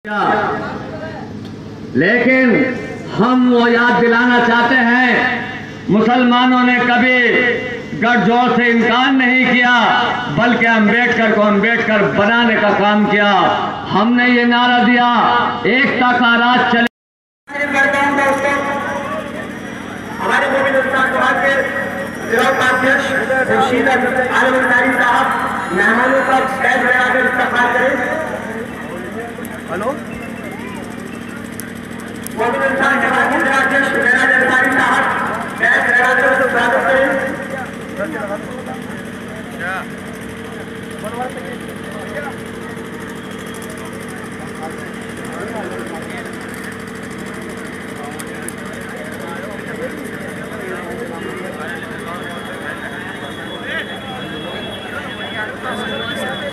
लेकिन हम वो याद दिलाना चाहते हैं, मुसलमानों ने कभी गठजोड़ से इनकार नहीं किया, बल्कि अम्बेडकर को अम्बेडकर बनाने का काम किया। हमने ये नारा दिया, एकता का राज चले। हमारे मोबिल उस्ताद समाज के जिला उपाध्यक्ष रशीद आलम अंसारी साहब मेहमानों का बैच लगाकर इस्तेमाल करें। हेलो।